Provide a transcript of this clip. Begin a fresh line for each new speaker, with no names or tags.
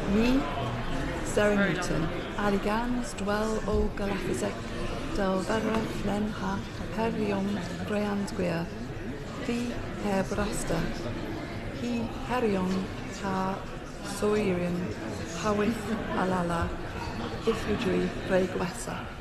Ni, Sarah Newton, Aligans, dwell o Galathaseg, del verra flen ha, herion greand gwir, fi hebrasta, hi herion ha soirion, hawith alala, ifridri rei gwesa.